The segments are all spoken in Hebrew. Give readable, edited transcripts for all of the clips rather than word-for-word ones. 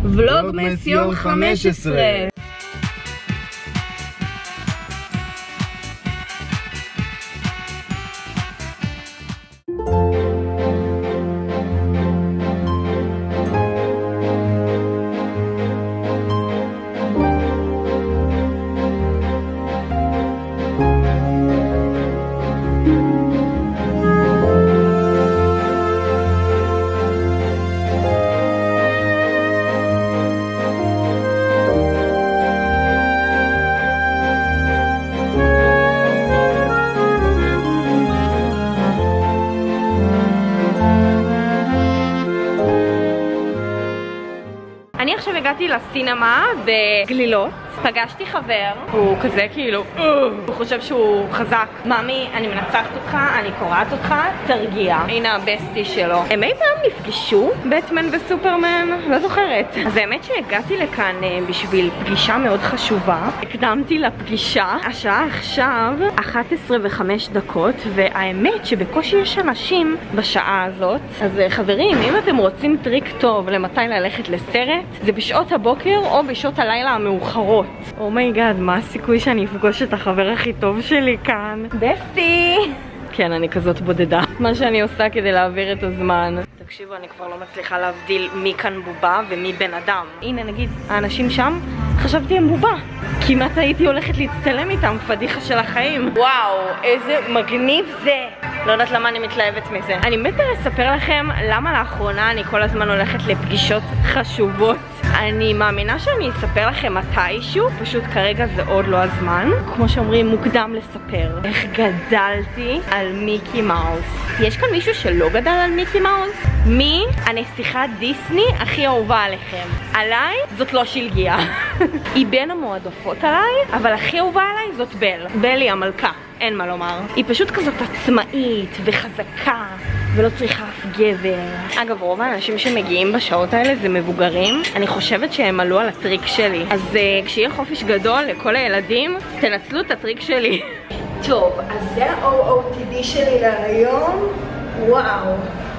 ולוגמס יום 15. אני עכשיו הגעתי לסינמה בגלילות, פגשתי חבר, הוא כזה כאילו, הוא חושב שהוא חזק. מאמי, אני מנצחת אותך, אני קוראת אותך, תרגיע. הנה הבסטי שלו. הם אי פעם נפגשו, בטמן וסופרמן? לא זוכרת. אז האמת שהגעתי לכאן בשביל פגישה מאוד חשובה. הקדמתי לפגישה, השעה עכשיו 11:05, והאמת שבקושי יש אנשים בשעה הזאת. אז חברים, אם אתם רוצים טריק טוב למתי ללכת לסרט, זה בשעות הבוקר או בשעות הלילה המאוחרות. אומייגאד, מה הסיכוי שאני אפגוש את החבר הכי טוב שלי כאן? בסטי! כן, אני כזאת בודדה. מה שאני עושה כדי להעביר את הזמן. תקשיבו, אני כבר לא מצליחה להבדיל מי כאן בובה ומי בן אדם. הנה נגיד, האנשים שם, חשבתי הם בובה. כמעט הייתי הולכת להצטלם איתם, פדיחה של החיים. וואו, איזה מגניב זה! לא יודעת למה אני מתלהבת מזה. אני מתה לספר לכם למה לאחרונה אני כל הזמן הולכת לפגישות חשובות. אני מאמינה שאני אספר לכם מתישהו, פשוט כרגע זה עוד לא הזמן. כמו שאומרים, מוקדם לספר. איך גדלתי על מיקי מאוס. יש כאן מישהו שלא גדל על מיקי מאוס? מי הנסיכת דיסני הכי אהובה עליכם? עליי זאת לא שלגיה. היא בין המועדפות עליי, אבל הכי אהובה עליי זאת בל. בל היא המלכה, אין מה לומר. היא פשוט כזאת עצמאית וחזקה ולא צריכה אף גבר. אגב, רוב האנשים שמגיעים בשעות האלה זה מבוגרים. אני חושבת שהם עלו על הטריק שלי. אז כשיהיה חופש גדול לכל הילדים, תנצלו את הטריק שלי. טוב, אז זה ה-OOTD שלי להיום. וואו,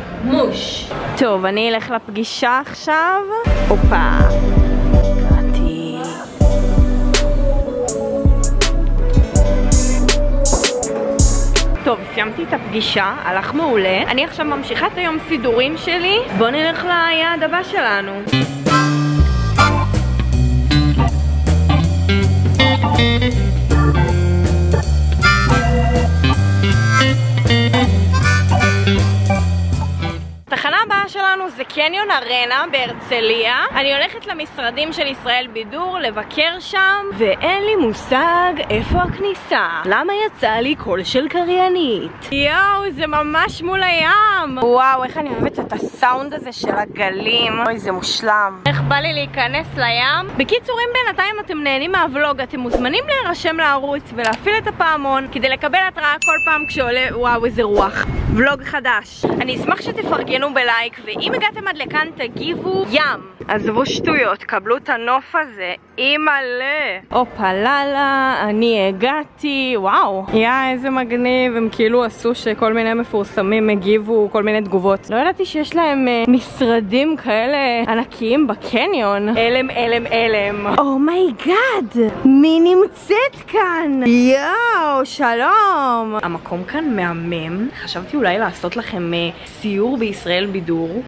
מוש. טוב, אני אלך לפגישה עכשיו. אופה. טוב, סיימתי את הפגישה, הלך מעולה. אני עכשיו ממשיכה את היום סידורים שלי. בואו נלך ליעד הבא שלנו. התחנה הבאה שלנו זה קניון ארנה בהרצליה. אני הולכת למשרדים של ישראל בידור לבקר שם, ואין לי מושג איפה הכניסה. למה יצא לי קול של קריינית? יואו, זה ממש מול הים. וואו, איך אני אוהבת את הסאונד הזה של הגלים. אוי, זה מושלם. איך בא לי להיכנס לים. בקיצור, אם בינתיים אתם נהנים מהוולוג, אתם מוזמנים להירשם לערוץ ולהפעיל את הפעמון כדי לקבל התראה כל פעם כשעולה. וואו, איזה רוח. ולוג חדש. אני אשמח שתפרגנו בלייק, ואם הגעתם עד לכאן תגיבו ים. עזבו שטויות, קבלו את הנוף הזה. אימאלה. אופה ללה, אני הגעתי. וואו, איזה מגניב. הם כאילו עשו שכל מיני מפורסמים הגיבו כל מיני תגובות. לא ידעתי שיש להם משרדים כאלה ענקיים בקניון. אלם, אלם, אלם. אומייגאד, מי נמצאת כאן? יואו, שלום. המקום כאן מהמם. חשבתי אולי לעשות לכם סיור בישראל בידור.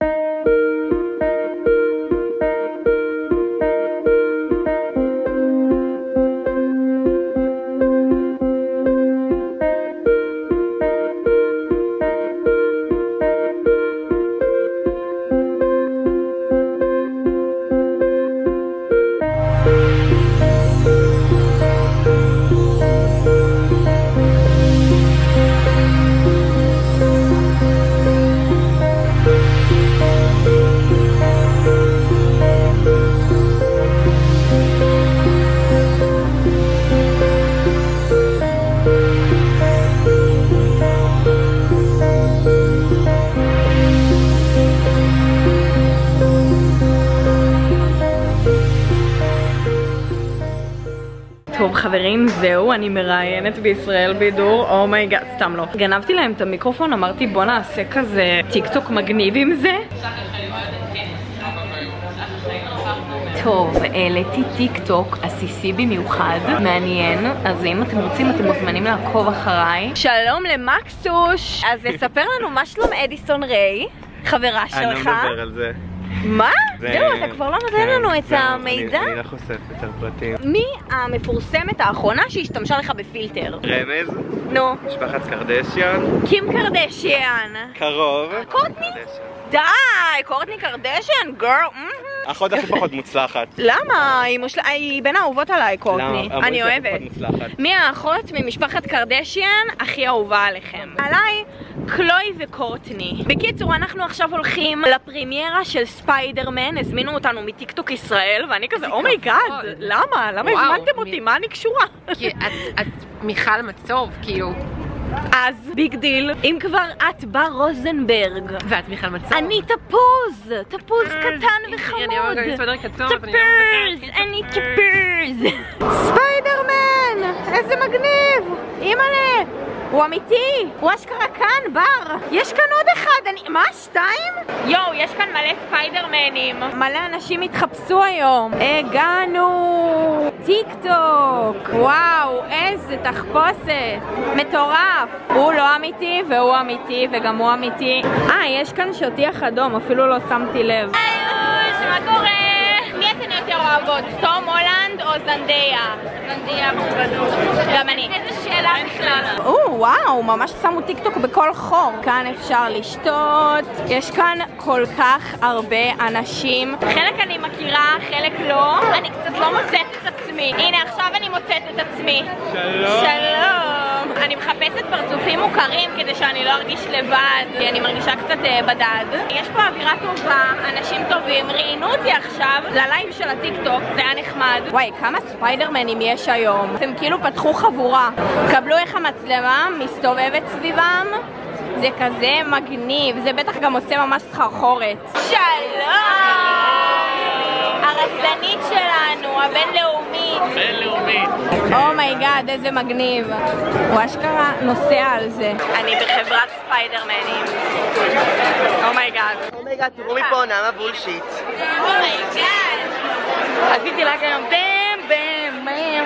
טוב חברים, זהו, אני מראיינת בישראל בידור. אומייגאד, סתם לא. גנבתי להם את המיקרופון, אמרתי בוא נעשה כזה טיק טוק מגניב עם זה. טוב, העליתי טיק טוק עסיסי במיוחד, מעניין, אז אם אתם רוצים אתם מוזמנים לעקוב אחריי. שלום למקסוש, אז ספר לנו מה שלום אדיסון ריי, חברה שלך. אני לא מדבר על זה. מה? זהו, אתה כבר לא נותן לנו את המידע? אני לא חושף יותר פרטים. מי המפורסמת האחרונה שהשתמשה לך בפילטר? רמז? נו. משפחת קרדשיאן? קים קרדשיאן. קרוב. קורטני? די, קורטני קרדשיאן, גרל. אחות הכי פחות מוצלחת. למה? היא בין האהובות עליי, קורטני. למה? אני אוהבת. מי האחות ממשפחת קרדשיאן הכי אהובה עליכם? עליי, קלוי וקורטני. בקיצור, אנחנו עכשיו הולכים לפרימיירה של ספיידרמן, הזמינו אותנו מטיקטוק ישראל, ואני כזה, אומייגאד, למה? למה הזמנתם אותי? מה אני קשורה? כי את מיכל מצוב, כאילו. אז ביג דיל, אם כבר את בר רוזנברג ואת מיכל מצוב. אני תפוז, תפוז קטן וחמוד. תפוז, אני תפוז. ספיידרמן, איזה מגניב. אימא'לה, הוא אמיתי, הוא אשכרה כאן, בר. יש כאן עוד אחד, מה, 2? יואו, יש כאן מלא ספיידרמנים. מלא אנשים התחפשו היום. הגענו. טיק טוק. וואו, איזה תחפושת. מטורף. הוא לא אמיתי והוא אמיתי וגם הוא אמיתי. יש כאן שטיח אדום, אפילו לא שמתי לב. היוש, מה קורה? מי אתן יותר אוהבות? תום הולנד או זנדיה? זנדיה בגדול. גם אני. איזה שאלה בכלל. וואו, ממש שמו טיק טוק בכל חור. כאן אפשר לשתות. יש כאן כל כך הרבה אנשים. חלק אני מכירה, חלק לא. אני קצת לא מוצאת את עצמי. הנה, עכשיו אני מוצאת את עצמי. שלום. שלום. אני מחפשת פרצופים מוכרים כדי שאני לא ארגיש לבד. כי אני מרגישה קצת בדד. יש פה אווירה טובה, אנשים טובים. ראיינו אותי עכשיו ללייב של הטיק טוק, זה היה נחמד. וואי, כמה ספיידרמנים יש היום. הם כאילו פתחו חבורה. קבלו איך המצלמה מסתובבת סביבם. זה כזה מגניב. זה בטח גם עושה ממש סחרחורת. שלום! הרסדנית שלנו, הבינלאומית. בינלאומית. אומייגאד, איזה מגניב. הוא אשכרה נוסע על זה. אני בחברת ספיידרמנים. אומייגאד. אומייגאד, תראו מפה, נעמה בולשיט. אומייגאד. עשיתי לה גם בם בם בם.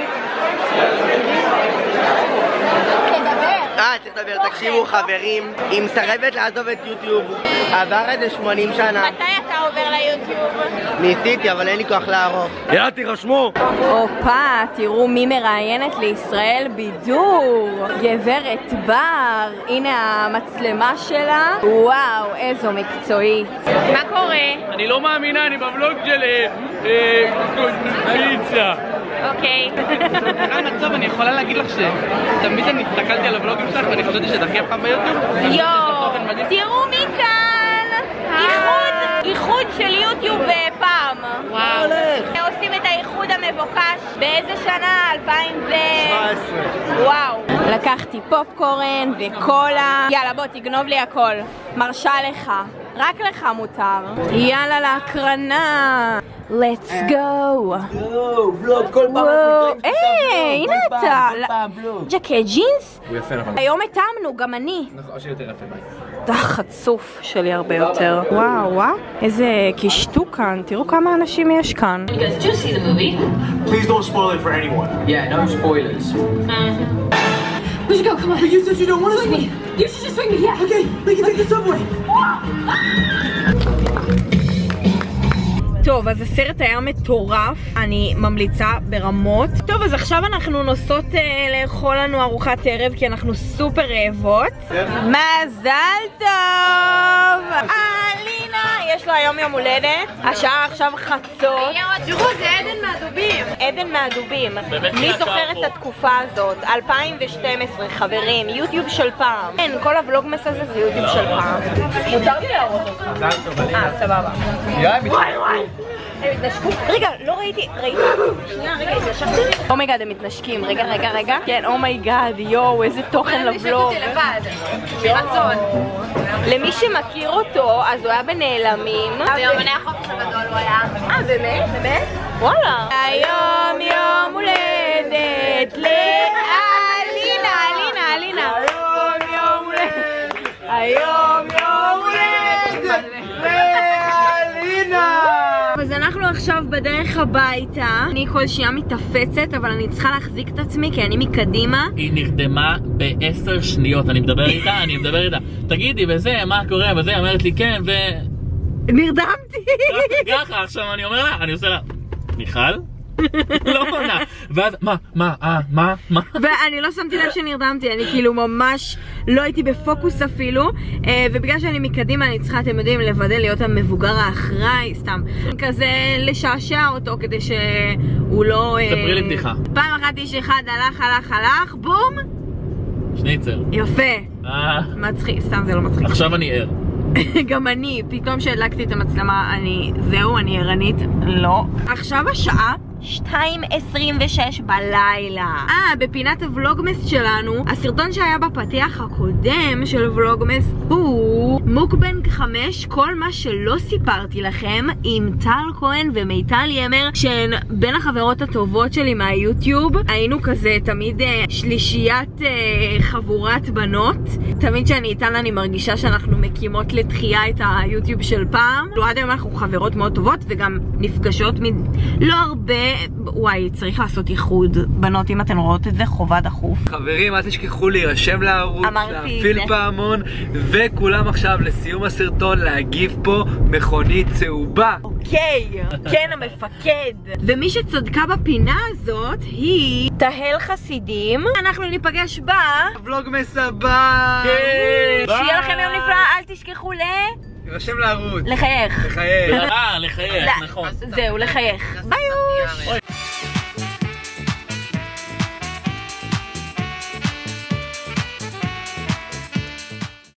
צריך לדבר, תקשיבו חברים, היא מסרבת לעזוב את יוטיוב, עבר איזה 80 שנה. מתי אתה עובר ליוטיוב? ניסיתי, אבל אין לי כוח לערוך. יאללה, תירשמו! אופה, תראו מי מראיינת לישראל בידור. גברת בר, הנה המצלמה שלה. וואו, איזו מקצועית. מה קורה? אני לא מאמינה, אני בבלוג של פיצה. אוקיי. טוב, אני יכולה להגיד לך שתמיד אני הסתכלתי על הבלוגים שלך ואני חושבתי שזה הכי חם ביוטיוב. יואו, תראו מי כאן. איחוד של יוטיוב פעם. וואו. עושים את האיחוד המבוקש באיזה שנה? 2017. וואו. לקחתי פופקורן וקולה. יאללה, בוא תגנוב לי הכל. מרשה לך. רק לך מותר. יאללה להקרנה. Let's go. ולוג, כל פעם הנה אתה. ג'קט ג'ינס? הוא יפה נכון. היום התאמנו, גם אני. נכון, שיותר יפה ביי. אתה חצוף שלי הרבה יותר. וואו, וואו. איזה קישטו כאן. תראו כמה אנשים יש כאן. You guys do see the movie? Please don't spoil it for anyone. Yeah, no spoilers. We should go, come on. But you said you don't want to swing me. You should just swing me, yeah. Okay, we can take the subway. טוב, אז הסרט היה מטורף, אני ממליצה ברמות. טוב, אז עכשיו אנחנו נוסעות לאכול לנו ארוחת ערב, כי אנחנו סופר רעבות. מזל טוב! אלינה, יש לו היום יום הולדת, השעה עכשיו חצות. תראו, זה עדן מהדובים. עדן מהדובים. מי זוכר את התקופה הזאת? 2012, חברים, יוטיוב של פעם. כן, כל הוולוגמס הזה זה יוטיוב של פעם. מותר לי להראות אותך. סבבה. וואי וואי. הם התנשקו? רגע, לא ראיתי, שנייה, רגע, התנשקתי? אומייגאד, הם מתנשקים, רגע. כן, אומייגאד, יואו, איזה תוכן לבלוג. אני לבד, ברצון. למי שמכיר אותו, אז הוא היה בנעלמים. ביומני החופש הגדול הוא היה. באמת? באמת? וואלה. היום יום הולדת לאלינה. היום יום הולדת לאלינה. אז אנחנו עכשיו בדרך הביתה. אני כל שנייה מתאפצת, אבל אני צריכה להחזיק את עצמי כי אני מקדימה. היא נרדמה ב10 שניות, אני מדבר איתה. תגידי, וזה, מה קורה? וזה, היא אומרת לי כן, נרדמתי. ככה, עכשיו אני אומר לה, אני עושה לה, מיכל? לא עונה. ואז, מה? ואני לא שמתי לב שנרדמתי, אני כאילו ממש לא הייתי בפוקוס אפילו, ובגלל שאני מקדימה אני צריכה, אתם יודעים, לוודא להיות המבוגר האחראי, סתם כזה לשעשע אותו כדי שהוא לא... ספרי לי בדיחה. פעם אחת איש אחד הלך, בום! שניצר. יפה. מצחיק, סתם זה לא מצחיק. עכשיו אני ער. גם אני, פתאום שהדלקתי את המצלמה, אני ערנית, לא. עכשיו השעה 2:26 בלילה. בפינת הוולוגמס שלנו, הסרטון שהיה בפתיח הקודם של וולוגמס הוא מוקבנג 5, כל מה שלא סיפרתי לכם, עם טל כהן ומיטל ימר, שהן בין החברות הטובות שלי מהיוטיוב. היינו כזה תמיד שלישיית חבורת בנות. תמיד שאני איתן אני מרגישה שאנחנו מקימות לתחייה את היוטיוב של פעם. עד היום אנחנו חברות מאוד טובות וגם נפגשות לא הרבה. וואי, צריך לעשות איחוד. בנות, אם אתן רואות את זה, חובה דחוף. חברים, אל תשכחו להירשם לערוץ, להפעיל פעמון, וכולם עכשיו לסיום הסרטון להגיב פה מכונית צהובה. אוקיי, כן המפקד. ומי שצדקה בפינה הזאת היא תהל חסידים. אנחנו ניפגש ולוגמס הבא. שיהיה לכם יום נפלא, אל תשכחו להירשם לערוץ. לחייך. לחייך, לחייך, נכון. זהו, לחייך. ביי.